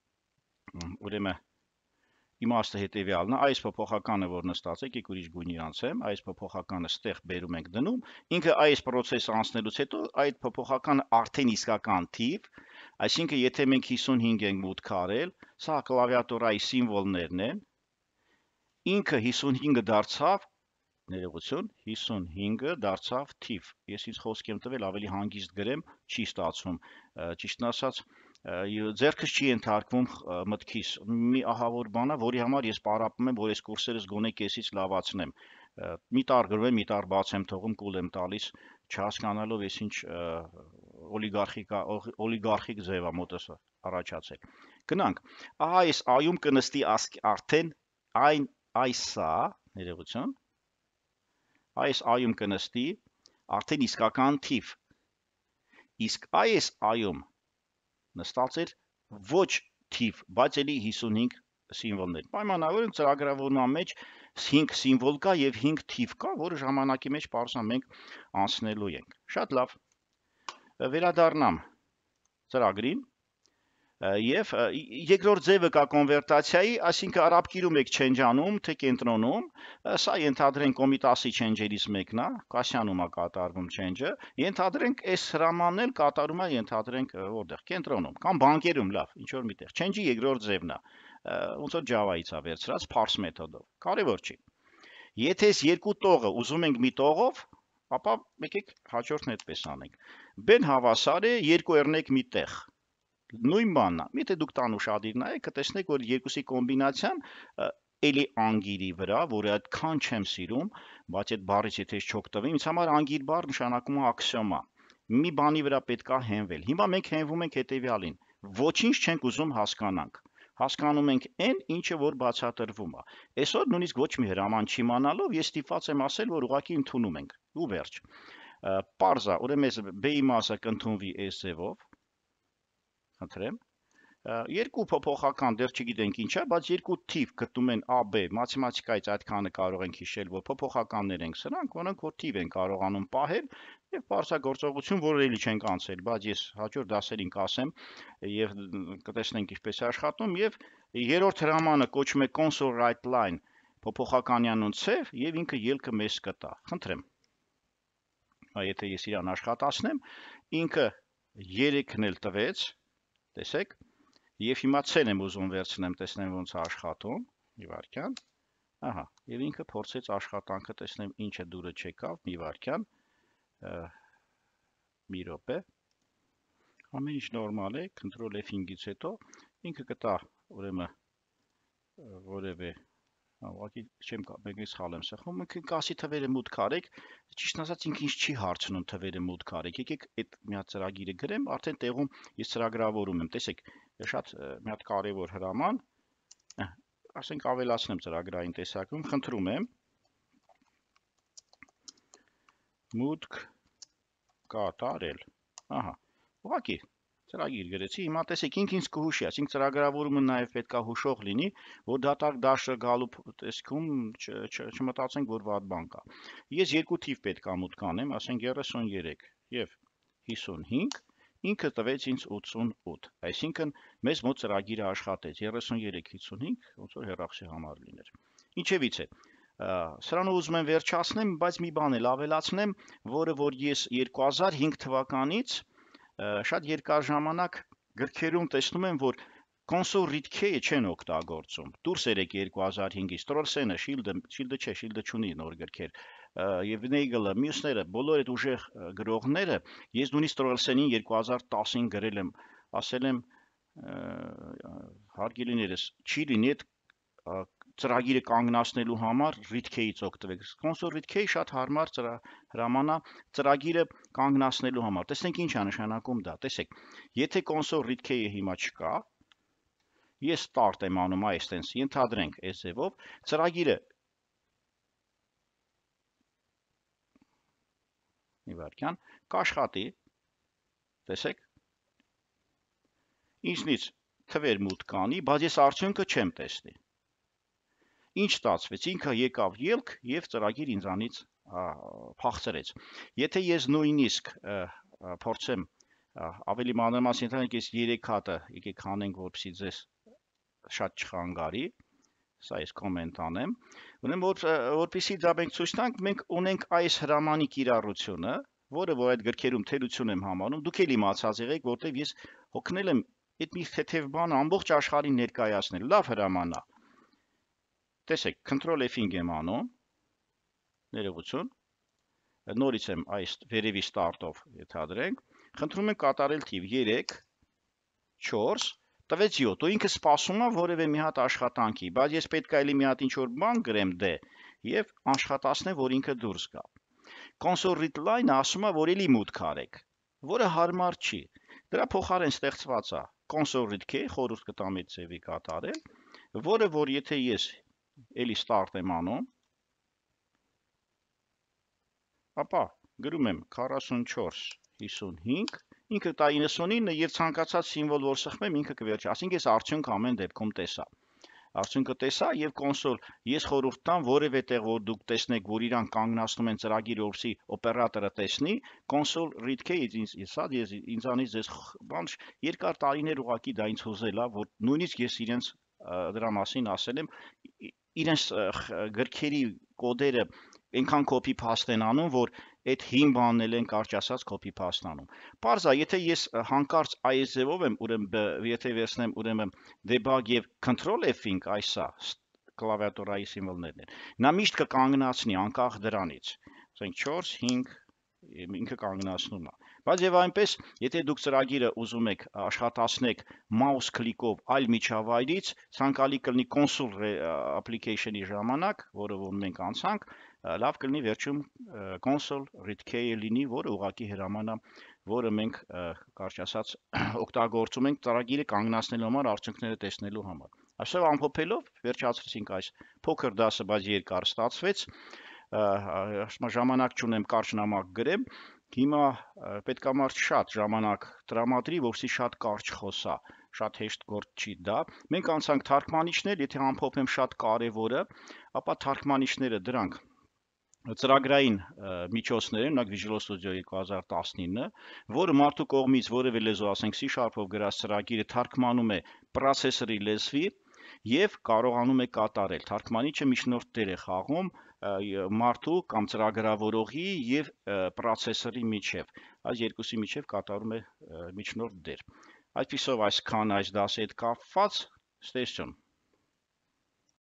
ուրեմն իմաստը հետևյալն է, այս փոփոխականը, որ նստած է, եկեք ուրիշ գույնի անցեմ, այս փոփոխականը ստեղ բերում ենք դնում, ինքը այս process-ը անցնելուց հետո այդ փոփոխականը արդեն իսկական թիվ, այսինքն եթե մենք հիսունհինգ ենք մուտք արել, սա կլավիատուրայի սիմվոլներն են, ինքը հիսունհինգը դարձավ ներողություն, հիսունհինգը դարձավ թիվ։ Ես ինձ խոսք եմ տվել ավելի հանգիստ գրեմ, չի ստացվում։ Ճիշտն ասած, ձեռքս չի ենթարկվում մտքիս։ Մի ահավոր բան է, որի համար ես պարապում եմ, որ այս կուրսերս գոնե կեսից լավացնեմ։ Մի տար գրում եմ, մի տար բաց եմ թողում, կուլ եմ տալիս, չհասկանալով ես ինչ օլիգարխիկա, օլիգարխիկ ձև է մոտս առաջացել։ Գնանք։ Ահա այս այում կնստի արդեն այն այսա, ներողություն այս այում կնստի արդեն իսկական թիվ, իսկ այս այում նստած էր ոչ թիվ, բայց էլի հիսունհինգ սիմվոլներ, պայմանավորում ծրագրավորման մեջ հինգ սիմվոլ կա և հինգ թիվ կա, որը ժամանակի մեջ պարզան մենք անցնելու ենք, շատ լավ, վերադառնամ ծրագրին, Եվ երկրորդ ձևը կա կոնվերտացիայի, այսինքն արաբկիրում եք change անում, թե կենտրոնում, սա ենթադրենք կոմիտասի change-երից մեկն է, Կասյանում է կատարվում change-ը, ենթադրենք այս հրամանն էլ կատարում է ենթադրենք որտեղ կենտրոնում, կամ բանկերում, լավ, ինչ որ միտեղ, change-ի երկրորդ ձևն է, ոնց որ Java-ից է վերցրած parse մեթոդով, կարևոր չի։ Եթե այս երկու տողը ուզում ենք մի տողով, ապա եկեք հաջորդն այդպես անենք։ Բեն հավասար է երկու առնեք մի տեղ։ Նույն բանն է, եթե դուք տան ուշադիր նայեք, կտեսնեք, որ երկուսի կոմբինացիան էլի անգիրի վրա, որը այդքան չեմ սիրում, բայց այդ բառից եթե ես չօգտվեմ, ինձ համար անգիր բառ նշանակում է աքսիոմա։ Մի բանի վրա պետք է հենվել։ Հիմա մենք հենվում ենք հետևյալին։ Ոչինչ չենք ուզում հասկանանք։ Հասկանում ենք այն, ինչը որ բացատրվում է։ Այսօր նույնիսկ ոչ մի հրաման չիմանալով ես ստիպված եմ ասել, որ ուղղակի ընդունում ենք։ Ու վերջ։ Պարզ է, ուրեմն այս B-ի մասը կընդունվի այս ձևով։ խնդրեմ։ Երկու փոփոխական դեռ չգիտենք ինչա, բայց երկու թիվ գտնում են A B, մաթեմատիկայից այդքանը կարող ենք հիշել, որ փոփոխականներ են սրանք, որոնք որ թիվ են կարողանում պահել եւ բարձրագործողություն, որ էլի չենք անցել, բայց ես հաջորդ դասերին կասեմ եւ կտեսնենք ինչպես է աշխատում եւ երրորդ հրամանը կոչվում է console write line, փոփոխականյանուն ցև եւ ինքը ելքը մեզ կտա։ Խնդրեմ։ Հա, եթե ես իրան աշխատացնեմ, ինքը երեքն էլ տվեց, տեսեք։ Եվ հիմա ցեն եմ ուզում վերցնեմ, տեսնեմ ոնց է աշխատում, մի վարքյան, ահա, եւ ինքը փորձեց աշխատանքը, տեսնեմ ինչը դուրը չեկավ, մի վարքյան, մի րոպե, ամեն ինչ նորմալ է, control F-ից հետո, ինքը կտա, ուրեմն, որևէ, ուղղակի չեմ մեկ սխալ եմ սխում, ինքը կասի թվերը մուտք արեք, ճիշտ ասած ինքը ինձ չի հարցնում թվերը մուտք արեք, եկեք այդ մի հատ ծրագիրը գրեմ, արդեն տեղում ես ծրագրավորում եմ, տեսեք, շատ մի հատ կարևոր հրաման, ասենք ավելացնեմ ծրագրային տեսակում, խնդրում եմ մուտք կատարել, ահա, ուղղակի ծրագիր գրեցի, հիմա տեսեք ինք ինձ կհուշի, այսինքն ծրագրավորումը նաև պետք է հուշող լինի, որ դատարկ դաշը գալու տեսքում չմտածենք, որ վատ բան կա։ Ես երկու թիվ պետք է մուտք անեմ, ասենք երեսուններեք եւ հիսունհինգ, ինքը տվեց ինձ ութսունութ, այսինքն մեզ մոտ ծրագիրը աշխատեց, երեսուններեք հիսունհինգ, ոնց որ հեռախոսի համար լիներ։ Ինչևից է, սրանով ուզում եմ վերջացնեմ, բայց մի բան էլ ավելացնեմ, որը որ ես երկու հազար հինգ թվականից շատ երկար ժամանակ գրքերում տեսնում եմ, որ console read key-ը չեն օգտագործում։ Դուրս երեք երկու հազար հինգից Strollsene, Shield-ը, Shield-ը չէ, Shield-ը չունի նոր գրքեր, եւ Nagel-ը, մյուսները, բոլոր այդ ուժեղ գրողները, ես նույնիսկ Strollsene-ին երկու հազար տասին գրել եմ, ասել եմ հարգելիներս, չի լինի այդ ծրագիրը կանգնացնելու համար read key-ից օգտվեք։ Console read key շատ հարմար հրաման է ծրագիրը կանգնացնելու համար։ Տեսնենք ինչ է նշանակում դա։ Տեսեք, եթե console read key-ը հիմա չկա, ես start եմ անում այստենց, ենթադրենք այս ձևով, ծրագիրը մի վարքյան կաշխատի, տեսեք, ինձնից թվեր մուտք կանի, բայց ես արդյունքը չեմ տեսնի։ Ինչ ստացվեց, ինքը եկավ ելք եւ ծրագիր ինձանից փախցրեց։ Եթե ես նույնիսկ փորձեմ ավելի մանրամասն ենթադրենք ես երեք հատը, եկեք հանենք, որպեսզի ձեզ շատ չխանգարի, սա ես կոմենտ անեմ, ուրեմն որ որպեսզի դա մենք ցույց տանք, մենք ունենք այս հրամանի կիրառությունը, որը որ այդ գրքերում թերություն եմ համանում, դուք էլ իմացած եղեք, որտեղ ես հոգնել եմ այդ մի թեթև բանը ամբողջ աշխարհին ներկայացնել, լավ հրաման է։ Տեսեք, control F-ին եմ անում, ներողություն, նորից եմ այս վերևի start-ով ենթադրենք, խնդրում եմ կատարել թիվ երեք, չորս, տվեց յոթ, ու ինքը սպասում է որևէ մի հատ աշխատանքի, բայց ես պետք է էլի մի հատ ինչ-որ բան գրեմ D եւ աշխատացնեմ, որ ինքը դուրս գա։ Console read line-ը ասում է, որ էլի մուտք արեք, որը հարմար չի։ Դրա փոխարեն ստեղծված է console read key, խորհուրդ կտամ այդ ձևի կատարել, որը որ եթե ես էլի start եմ անում, ապա գրում եմ քառասունչորս հիսունհինգ, ինքը տա իննսունինը եւ ցանկացած սիմվոլ որ սխմեմ ինքը կվերջի, ասենք ես արդյունք ամեն դեպքում տեսա։ Արդյունքը տեսա եւ կոնսոլ ես խորհուրդ տամ որևէ տեղ որ դուք տեսնեք որ իրան կանգնացնում են ծրագիրը որպեսզի օպերատորը տեսնի, console read key-ից ինձ սա ես ինձանից ձեզ բան երկար տարիներ ուղակի դա ինձ հուզել է, որ նույնիսկ ես իրենց դրա մասին ասել եմ, իրենց գրքերի կոդերը այնքան copy paste են անում, որ այդ հին բանն էլ են կարճ ասած copy paste անում։ Պարզա, եթե ես հանկարծ այս ձևով եմ, ուրեմն եթե վերցնեմ ուրեմն debug եւ control F-ին, այսա կլավիատուրայի սիմվոլներն են։ Նա միշտ կկանգնացնի անկախ դրանից։ Ասենք չորս, հինգ, ինքը կանգնացնում է։ Բայց եւ այնպես, եթե դուք ծրագիրը ուզում եք աշխատացնեք mouse click-ով այլ միջավայրից, ցանկալի կլինի console application-ի ժամանակ, որը որ մենք անցանք, լավ կլինի վերջում console read key-ը լինի, որը ուղղակի հրաման է, որը մենք կարճ ասած օգտագործում ենք ծրագիրը կանգնացնելու համար, արդյունքները տեսնելու համար։ Այսօր ամփոփելով վերջացրեցինք այս փոքր դասը, բայց երկար ստացվեց։ Ժամանակ չունեմ կարճ նամակ գրեմ, Հիմա պետք է մարդ շատ ժամանակ տրամադրի, որպեսզի շատ կարճ խոսա, շատ հեշտ գործ չի դա։ Մենք անցանք թարգմանիչներ, եթե ամփոփեմ շատ կարևորը, ապա թարգմանիչները դրանք ծրագրային միջոցներ են, օրինակ Visual Studio երկու հազար տասնինը, որը մարդու կողմից որևէ լեզու, ասենք C Sharp-ով գրած ծրագիրը թարգմանում է processor-ի լեզվի եւ կարողանում է կատարել։ Թարգմանիչը միջնորդ դեր է խաղում մարդու կամ ծրագրավորողի եւ processor-ի միջև։ Այս երկուսի միջև կատարում է միջնորդ դեր։ Այսպիսով այսքան այս դասի հետ կապված, stay tuned.